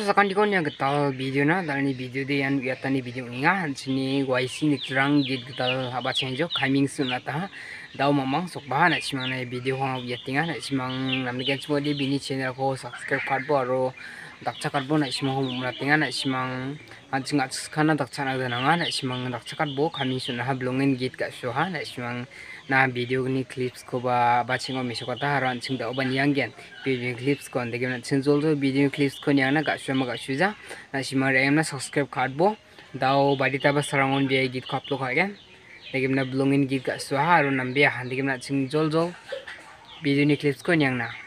seakan di kon yang getal video na dalani video de yang tani video inga sini YC nikrang git getal haba chenjo coming soon ata daw mamang sok bah na simang na video hong yatinga na simang namni gen semua di bini channel ko subscribe karbo aro dakcha karbo na simang hong muratinga na simang anjing kana dakcha na dananga na simang dakcha karbo coming soon na blongin git ka so ha na simang na video ni clips ko ba chingo misokata haran ching da oban yangen video clips ko ndege na chinjol video clips ko nyang na ga suja na simang em na subscribe karbo daw badita ba sarangon bi git ko upload hagen ndege na blongin git ka so haron nambe handege na chinjol video ni clips ko nyang na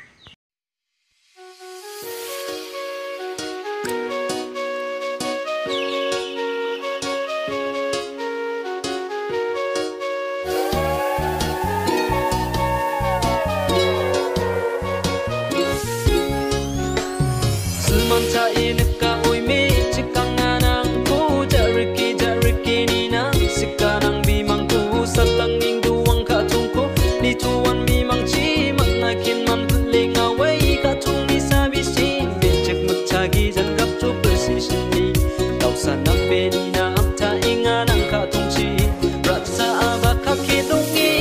Manta inika uimi cikanganang ku jariki nina sikanang bimang ku salang ning duwang katungku ni tuan bimang ci manakin man lingawai katung ni sabisin becek mutagi jangkap tu persisini kau sana benina apta inganang katung ci rasa abakap kidungi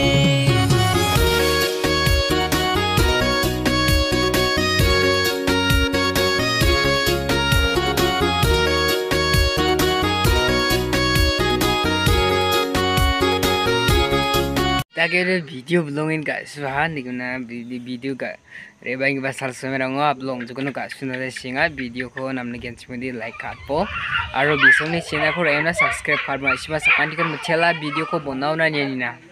Tagay video blongin ka suhan di na video ka rebang basal semerang upload jukono ka suna singa video ko namne gen chimudi like katpo aro bisong ni channel ko remna subscribe karma shima sakan dikon mchela video ko bonaw na nyenina